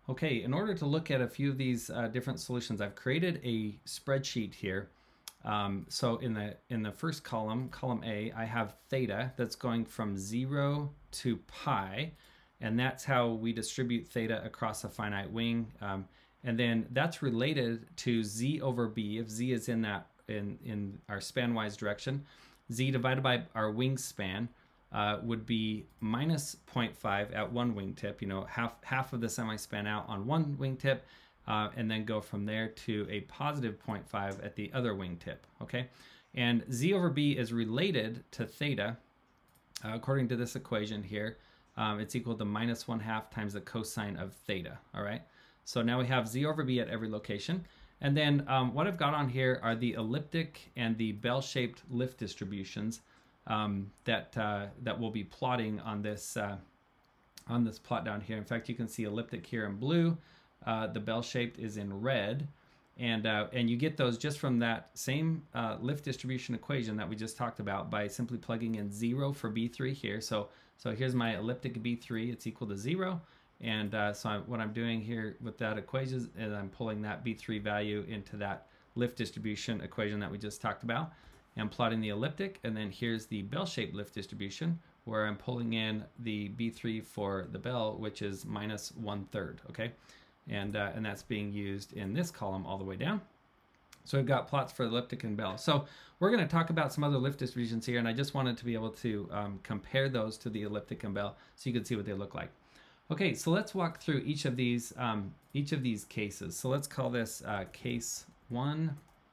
Okay, in order to look at a few of these different solutions, I've created a spreadsheet here. So in the first column, column A, I have theta that's going from 0 to pi, and that's how we distribute theta across a finite wing. And then that's related to z over b, if z is in that in our span-wise direction. Z divided by our wingspan would be minus 0.5 at one wingtip, you know, half of the semi-span out on one wingtip, and then go from there to a positive 0.5 at the other wingtip, okay? And z over b is related to theta, according to this equation here. It's equal to minus 1/2 times the cosine of theta, all right? So now we have z over b at every location. And then what I've got on here are the elliptic and the bell-shaped lift distributions that we'll be plotting on this plot down here. In fact, you can see elliptic here in blue. The bell-shaped is in red, and you get those just from that same lift distribution equation that we just talked about by simply plugging in 0 for B3 here. So here's my elliptic B3. It's equal to 0. And what I'm doing here with that equation is I'm pulling that B3 value into that lift distribution equation that we just talked about. I'm plotting the elliptic, and then here's the bell-shaped lift distribution where I'm pulling in the B3 for the bell, which is minus 1/3, okay? And that's being used in this column all the way down. So we've got plots for elliptic and bell. So we're going to talk about some other lift distributions here, and I just wanted to be able to compare those to the elliptic and bell so you can see what they look like. Okay, so let's walk through each of these cases. So let's call this case 1,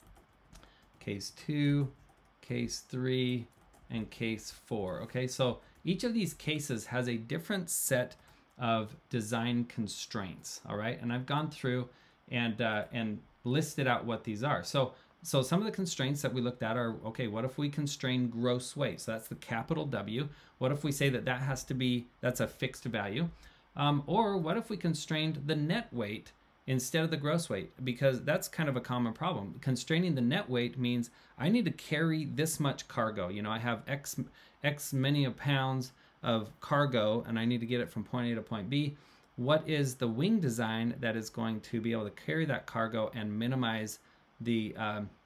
case 2, case 3, and case 4. Okay, so each of these cases has a different set of design constraints. All right, and I've gone through and listed out what these are. So some of the constraints that we looked at are, okay, what if we constrain gross weight? So that's the capital W. What if we say that that's a fixed value? Or what if we constrained the net weight instead of the gross weight? Because that's kind of a common problem. Constraining the net weight means I need to carry this much cargo. You know, I have X many of pounds of cargo, and I need to get it from point A to point B. What is the wing design that is going to be able to carry that cargo and minimize the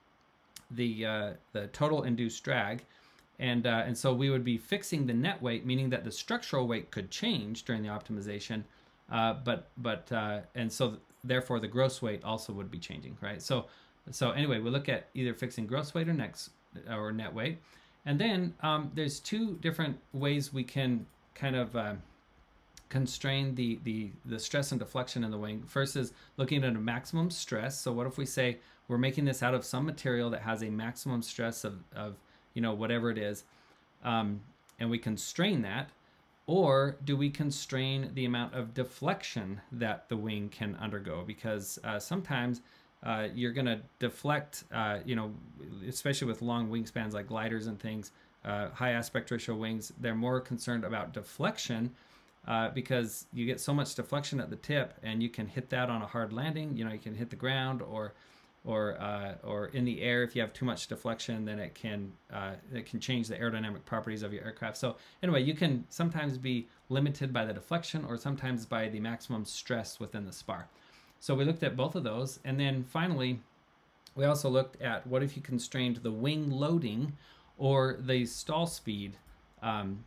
total induced drag? And so we would be fixing the net weight, meaning that the structural weight could change during the optimization, and so therefore the gross weight also would be changing, right? So anyway, we look at either fixing gross weight or net weight, and then there's two different ways we can kind of constrain the stress and deflection in the wing. First is looking at a maximum stress. So what if we say we're making this out of some material that has a maximum stress of you know, whatever it is, and we constrain that? Or do we constrain the amount of deflection that the wing can undergo? Because sometimes you're going to deflect, you know, especially with long wingspans like gliders and things, high aspect ratio wings, they're more concerned about deflection because you get so much deflection at the tip, and you can hit that on a hard landing. You know, you can hit the ground or in the air. If you have too much deflection, then it can change the aerodynamic properties of your aircraft. So anyway, you can sometimes be limited by the deflection or sometimes by the maximum stress within the spar. So we looked at both of those, and then finally we also looked at what if you constrained the wing loading or the stall speed of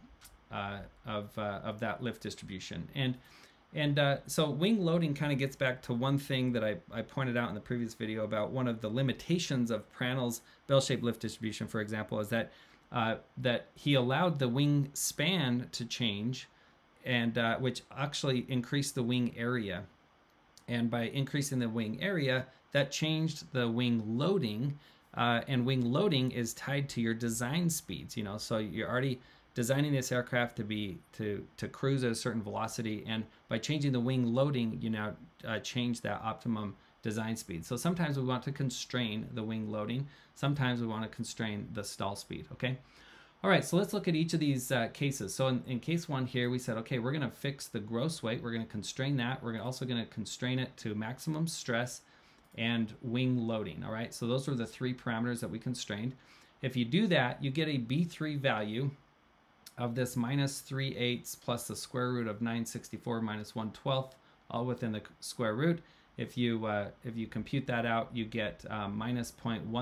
that lift distribution. And so wing loading kind of gets back to one thing that I pointed out in the previous video about one of the limitations of Prandtl's bell-shaped lift distribution, for example, is that that he allowed the wing span to change, and which actually increased the wing area. And by increasing the wing area, that changed the wing loading, and wing loading is tied to your design speeds. You know, so you're already designing this aircraft to cruise at a certain velocity, and by changing the wing loading, you now change that optimum design speed. So sometimes we want to constrain the wing loading, sometimes we want to constrain the stall speed. Okay, all right, so let's look at each of these cases. So in case 1 here, we said, okay, we're going to fix the gross weight, we're going to constrain that, we're also going to constrain it to maximum stress and wing loading. All right, so those are the 3 parameters that we constrained. If you do that, you get a B3 value of this minus 3/8 plus the square root of 964 minus 1/12 all within the square root. If you compute that out, you get minus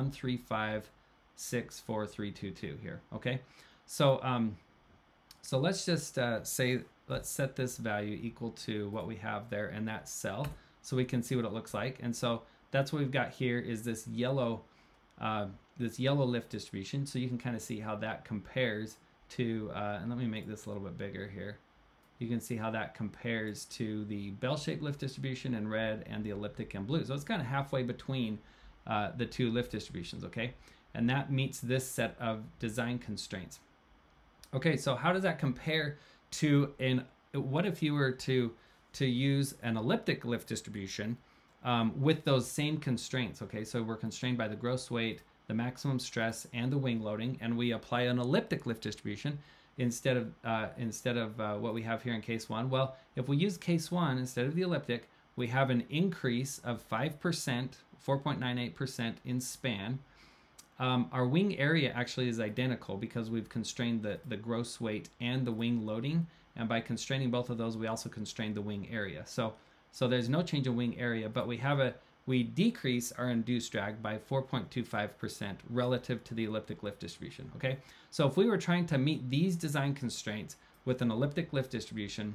0.1356432 here. Okay, so so let's just let's set this value equal to what we have there in that cell, so we can see what it looks like. And so that's what we've got here is this yellow lift distribution. So you can kind of see how that compares to, and let me make this a little bit bigger here. You can see how that compares to the bell-shaped lift distribution in red and the elliptic in blue. So it's kind of halfway between the two lift distributions, okay? And that meets this set of design constraints. Okay, so how does that compare to what if you were to use an elliptic lift distribution with those same constraints? Okay, so we're constrained by the gross weight, the maximum stress, and the wing loading, and we apply an elliptic lift distribution instead of what we have here in case 1. Well, if we use case 1 instead of the elliptic, we have an increase of 5%, 4.98% in span. Our wing area actually is identical because we've constrained the gross weight and the wing loading, and by constraining both of those, we also constrained the wing area. So there's no change in wing area, but we decrease our induced drag by 4.25% relative to the elliptic lift distribution, okay? So if we were trying to meet these design constraints with an elliptic lift distribution,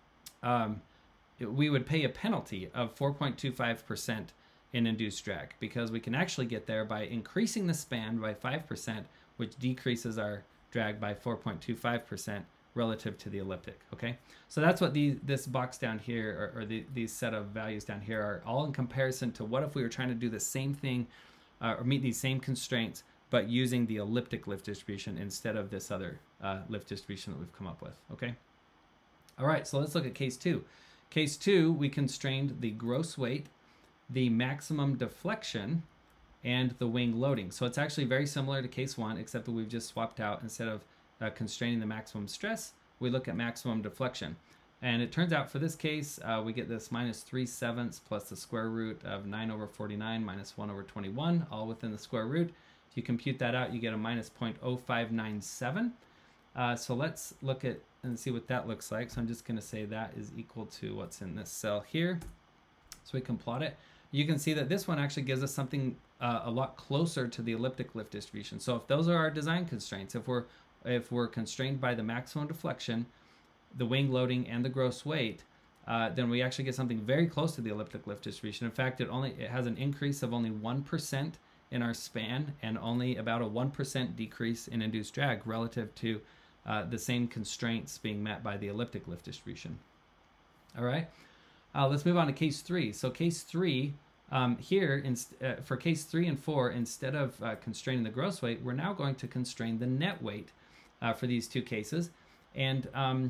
we would pay a penalty of 4.25% in induced drag, because we can actually get there by increasing the span by 5%, which decreases our drag by 4.25% relative to the elliptic, okay? So that's what this box down here, or these set of values down here, are all in comparison to what if we were trying to do the same thing or meet these same constraints, but using the elliptic lift distribution instead of this other lift distribution that we've come up with, okay? All right, so let's look at case 2. Case 2, we constrained the gross weight, the maximum deflection, and the wing loading. So it's actually very similar to case 1, except that we've just swapped out, instead of constraining the maximum stress, we look at maximum deflection. And it turns out for this case, we get this minus 3/7 plus the square root of 9/49 minus 1/21, all within the square root. If you compute that out, you get a minus 0.0597. So let's look at and see what that looks like. So I'm just going to say that is equal to what's in this cell here. So we can plot it. You can see that this one actually gives us something a lot closer to the elliptic lift distribution. So if those are our design constraints, if we're constrained by the maximum deflection, the wing loading, and the gross weight, then we actually get something very close to the elliptic lift distribution. In fact, it has an increase of only 1% in our span and only about a 1% decrease in induced drag relative to the same constraints being met by the elliptic lift distribution. All right, let's move on to case 3. So case 3, here, for case 3 and 4, instead of constraining the gross weight, we're now going to constrain the net weight for these two cases. And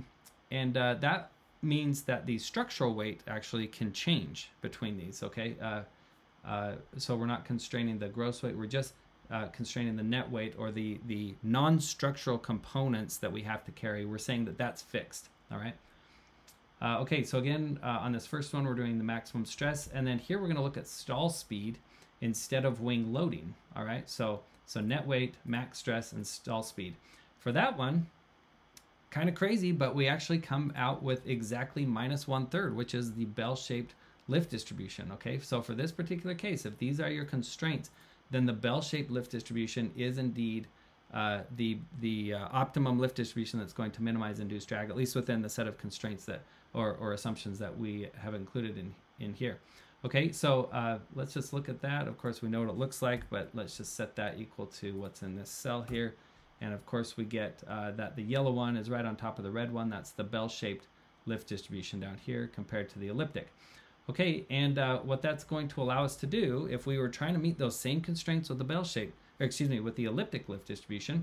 that means that the structural weight actually can change between these, okay? So we're not constraining the gross weight, we're just constraining the net weight, or the non-structural components that we have to carry. We're saying that that's fixed, all right? Okay, so again, on this first one, we're doing the maximum stress, and then here we're gonna look at stall speed instead of wing loading, all right? So net weight, max stress, and stall speed. For that one, kind of crazy, but we actually come out with exactly minus 1/3, which is the bell-shaped lift distribution, okay? So for this particular case, if these are your constraints, then the bell-shaped lift distribution is indeed the optimum lift distribution that's going to minimize induced drag, at least within the set of constraints that or assumptions that we have included in here. Okay, so let's just look at that. Of course, we know what it looks like, but let's just set that equal to what's in this cell here. And of course, we get that the yellow one is right on top of the red one. That's the bell-shaped lift distribution down here compared to the elliptic. Okay, and what that's going to allow us to do, if we were trying to meet those same constraints with the bell-shaped, or excuse me, with the elliptic lift distribution,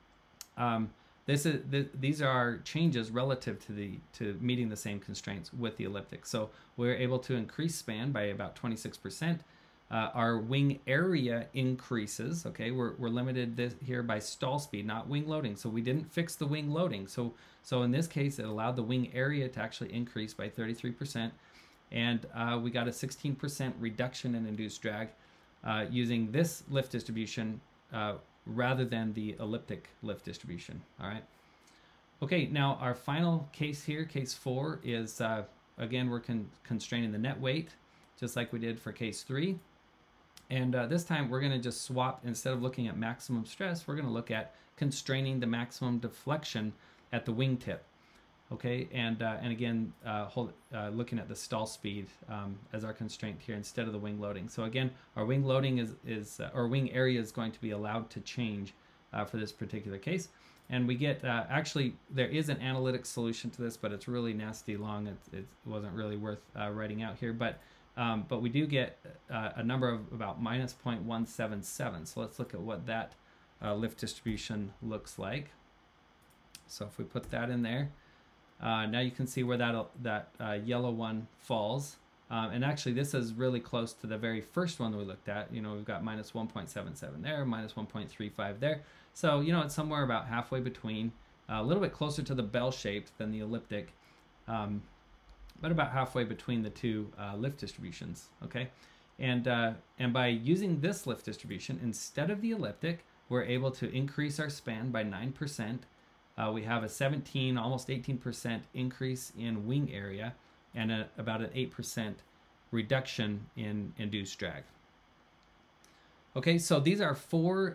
these are changes relative to meeting the same constraints with the elliptic. So we're able to increase span by about 26%. Our wing area increases, okay? We're limited here by stall speed, not wing loading. So we didn't fix the wing loading. So in this case, it allowed the wing area to actually increase by 33%. And we got a 16% reduction in induced drag using this lift distribution rather than the elliptic lift distribution, all right? Okay, now our final case here, case 4, is again, we're constraining the net weight, just like we did for case 3. And this time we're going to just swap, instead of looking at maximum stress, we're going to look at constraining the maximum deflection at the wingtip. Okay, and again, looking at the stall speed as our constraint here instead of the wing loading. So again, our wing loading or wing area is going to be allowed to change for this particular case. And we get, actually, there is an analytic solution to this, but it's really nasty long. It wasn't really worth writing out here. But we do get a number of about minus 0.177. So let's look at what that lift distribution looks like. So if we put that in there, now you can see where that yellow one falls. And actually, this is really close to the very first one that we looked at. You know, we've got minus 1.77 there, minus 1.35 there. So, you know, it's somewhere about halfway between, a little bit closer to the bell-shaped than the elliptic, but about halfway between the two lift distributions, okay? And by using this lift distribution, instead of the elliptic, we're able to increase our span by 9%. We have a 17, almost 18% increase in wing area and about an 8% reduction in induced drag. Okay, so these are four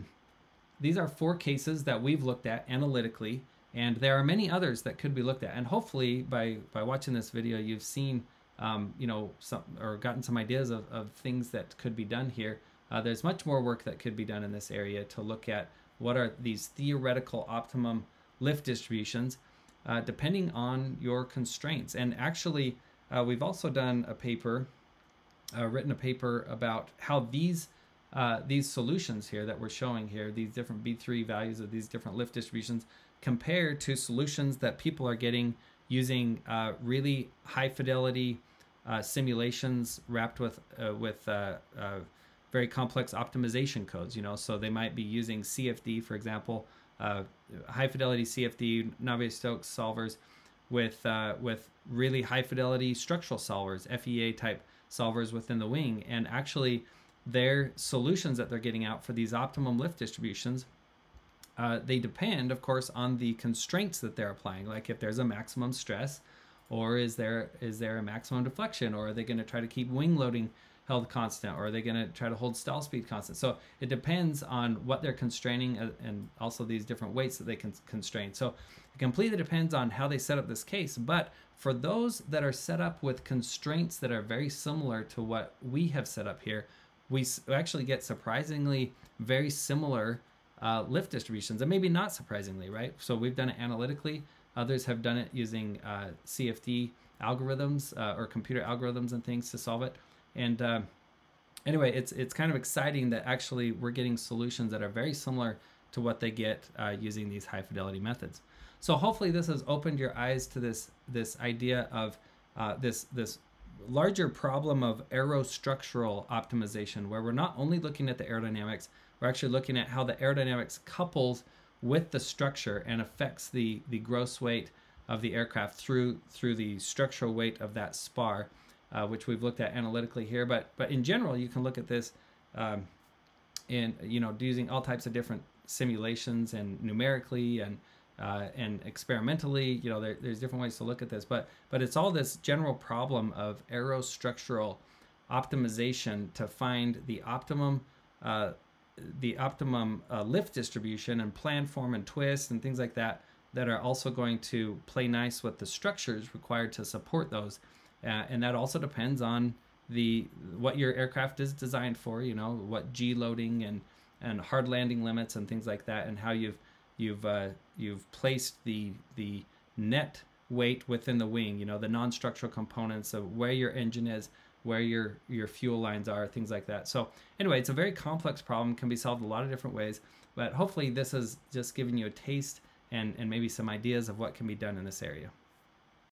cases that we've looked at analytically, and there are many others that could be looked at. And hopefully, by watching this video, you've seen, you know, or gotten some ideas of things that could be done here. There's much more work that could be done in this area to look at what are these theoretical optimum lift distributions, depending on your constraints. And actually, we've also done a paper, written a paper about how these solutions here that we're showing here, these different B3 values of these different lift distributions, compare to solutions that people are getting using really high fidelity simulations wrapped with very complex optimization codes. You know, so they might be using CFD, for example, high fidelity CFD, Navier-Stokes solvers with really high fidelity structural solvers, FEA type solvers within the wing, and actually their solutions that they're getting out for these optimum lift distributions, they depend, of course, on the constraints that they're applying. Like if there's a maximum stress, or is there a maximum deflection, or are they going to try to keep wing loading held constant, or are they going to try to hold stall speed constant? So it depends on what they're constraining, and also these different weights that they can constrain. So it completely depends on how they set up this case. But for those that are set up with constraints that are very similar to what we have set up here, we actually get surprisingly very similar lift distributions, and maybe not surprisingly, right? So we've done it analytically. Others have done it using CFD algorithms or computer algorithms and things to solve it. And anyway, it's kind of exciting that actually we're getting solutions that are very similar to what they get using these high fidelity methods. So hopefully this has opened your eyes to this idea of this larger problem of aerostructural optimization, where we're not only looking at the aerodynamics, we're actually looking at how the aerodynamics couples with the structure and affects the gross weight of the aircraft through the structural weight of that spar, which we've looked at analytically here. But in general, you can look at this in, you know, using all types of different simulations and numerically and experimentally. You know, there's different ways to look at this, but it's all this general problem of aerostructural optimization to find the optimum lift distribution and plan form and twist and things like that are also going to play nice with the structures required to support those. And that also depends on what your aircraft is designed for, you know, what G loading and hard landing limits and things like that, and how you've placed the net weight within the wing, you know, the non-structural components of where your engine is, where your fuel lines are, things like that. So anyway, it's a very complex problem, can be solved a lot of different ways, but hopefully this has just given you a taste and maybe some ideas of what can be done in this area.